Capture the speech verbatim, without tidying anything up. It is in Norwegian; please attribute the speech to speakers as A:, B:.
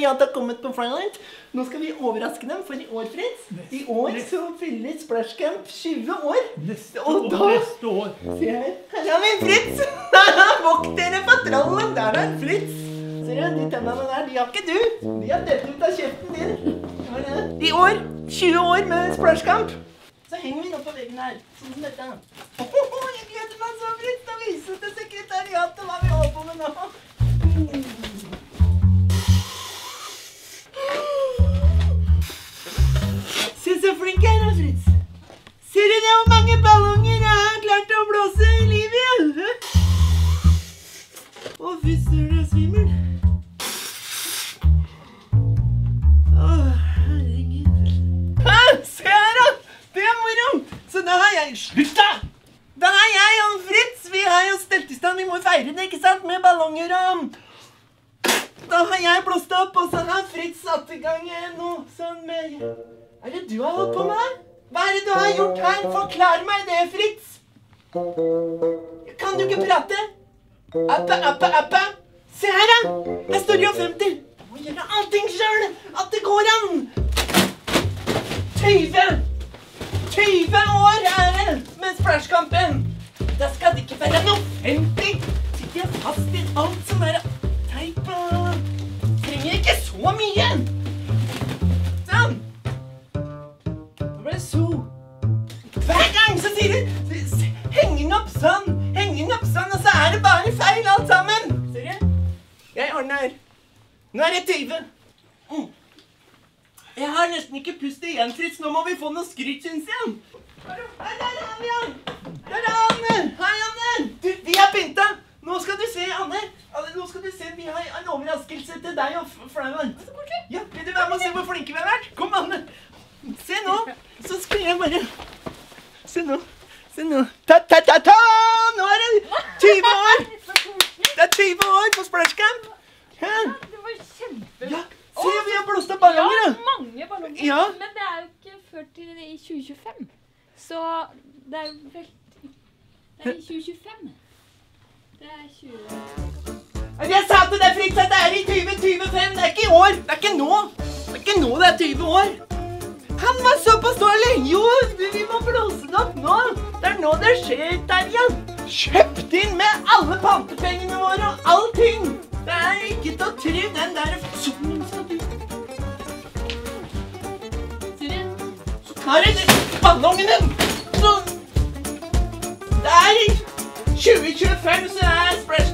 A: sekretariatet har kommet på Fryland. Nå skal vi overraske dem for i år, Fritz. I år så fyller Splash Camp tjue år.
B: Neste
A: Og
B: år,
A: da-
B: neste år.
A: Se her. Her har vi Fritz. Vokt dere på trollen. Der er Fritz. Ser du, de tennene der, de har ikke du. De har delt ut av kjeften din. Hør det. I år, tjue år med Splash Camp. Så henger vi nå på veggen her, sånn som dette. Åh, jeg gleder meg så, Fritz, å vise til sekretariatet hva vi holder på med nå. Se så flink jeg er da, Fritz. Ser du det hvor mange ballonger jeg har klart å blåse i livet? Å, fy søren, jeg svimmer. Å, herregud. Hæ, se her da! Det er moro! Så da har jeg... Slutt da! Da har jeg og Fritz, vi har jo stelt i stand, vi må feire det, ikke sant? Med ballonger og... Da har jeg blåst opp, og så har Fritz satt i gang noe sånn med... Er det du har holdt på med her? Hva er det du har gjort her? Forklar meg det, Fritz! Kan du ikke prate? Appa, appa, appa! Se her da! Her står det jo femti! Du må gjøre allting selv! At det går an! tyve! tyve år er det med Splashkampen! Da skal det ikke være noe femti! Sitter jeg fast i alt som er teip og... Trenger ikke så mye! Sånn! Nå ble det så... Hver gang så sier du... Henging opp sånn, henging opp sånn, og så er det bare feil alt sammen! Ser du? Jeg ordner. Nå er det tyve. Mm. Jeg har nesten ikke pustet igjen, Fritz. Nå må vi få noe skryt, synes jeg. Hei, der er vi, Jan. Der er Anne. Hei, Anne. Du, vi har pyntet. Nå skal du se, Anne. Anne, nå skal du se, vi har en overraskelse til deg og Fryland. Ja, vil du være med og se hvor flinke vi har vært? Kom, Anne. Se nå. Så skal jeg bare... Se nå. Se nå. Ta-ta-ta-ta! Nå er det tyve år. Det er tyve år på Splash Camp. Hæ?
C: Det var kjempe...
A: Ja, se, vi har blåst opp ballonger,
C: Ja,
A: da.
C: mange ballonger.
A: Ja.
C: Men det er jo ikke før til i tjue tjuefem. Så det er jo vel... Det er i tjue tjuefem. Det er tjue...
A: Jeg sa til deg, Fritz, at det er i tjue tjuefem. Det er ikke i år. Det er ikke nå. Det er ikke nå det er tyve år. Han var såpass dårlig. Jo, vi må blåse det opp nå. Det er nå det skjer, Terjan. Kjøpt inn med alle pantepengene våre og allting. Det er ikke til å tro den der solen skal du.
C: Ser du?
A: Så tar jeg den ballongen din. Så... Det er i tjue tjuefem så er Splash